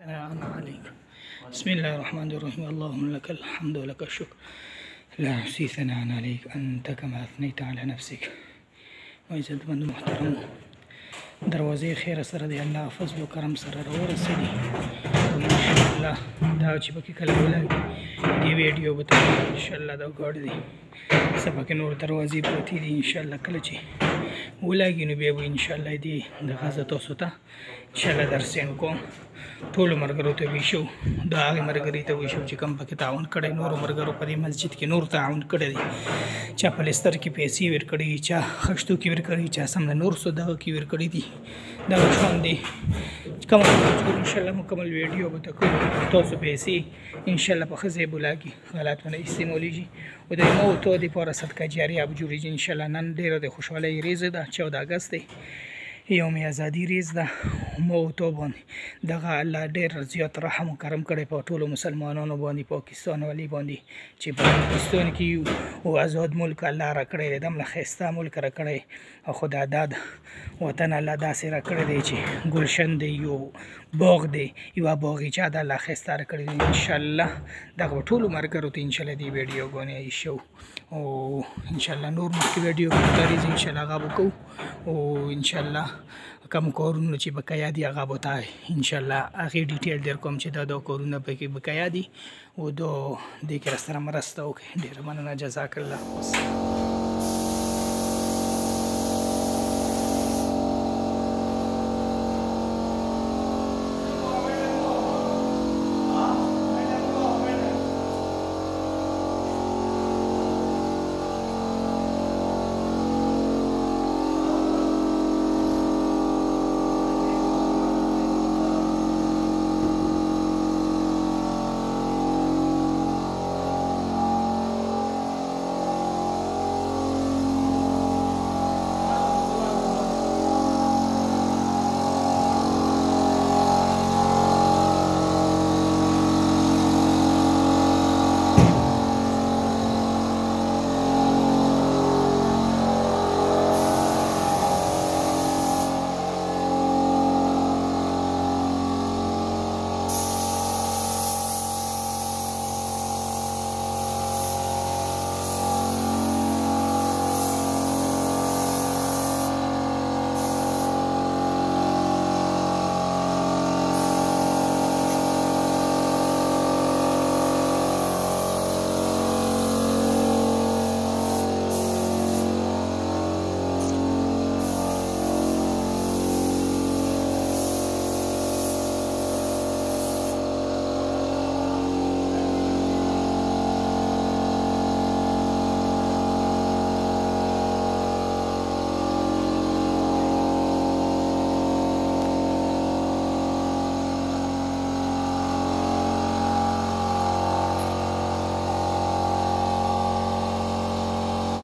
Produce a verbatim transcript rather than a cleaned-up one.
أنا عليك. بسم الله الرحمن الرحيم. اللهم لك الحمد ولك الشكر لا أحصي ثناء عليك أنت كما أثنيت على نفسك. وعزت مند محترم دروازې خیر سره دی الله فضل و کرم سره راورسېدي او انشاءالله دا چې پکې کله ولګي دې ویډیو به ته انشاءالله دا ګاډ دی څه پکې نور دروازې پرتې دي انشاءالله کله چې ولګي نو بیا به انشاءالله دې دغه زه تاسو ته انشاءالله در سینډ کوم. ټولو ملګرو ته ویشو د هغې ملګري ته ویشو چې کوم پکې تعاون کړی نورو ملګرو په دې مسجد کې نور تعاون کړی دی چا پلستر کې پیسې ورکړي چا خښتو کې ورکړي چا سم د نور څه دغه کې ورکړي دي دغه شان دی کوم انشاءالله مکمل ویډیو به ته کوم تاسو پیسې انشاءالله په ښه ځای به لاګي غلط ونه استعمالیږي او د موتو دپاره صدقه جاریه به جوړېږي انشاءالله. نن ډېره د خوشحالۍ ورځ ده چودہ اګست دی یوم ازادي ورځ ده موتو باندې دغه الله ډېر زیات رحم و کرم کړی په ټولو مسلمانانو باندې پاکستان والي باندې چې په پاکستان کې یو او آزاد ملک الله را کړی دی دمله ښایسته ملک را کړی او خو دا داد وطن الله داسې را کړی دی چې ګلشن دی یو باغ دی یوه باغیچه ده الله ښایسته را کړی دی انشاءالله دغه به ټولو ملګرو ته انشاءالله دې ویډیوګانې ایښو او انشاءالله نور مخکې ویډیو ګانې انشاءالله هغه به کوو او انشاءالله کوم کارونه چې بقایا دي هغه به ته انشاءالله هغې ډیټیل در کوم چې دا دا کارونه پکې بقایا دي او دا دې کې راسره مرسته وکړئ. ډېره مننه جزاک الله.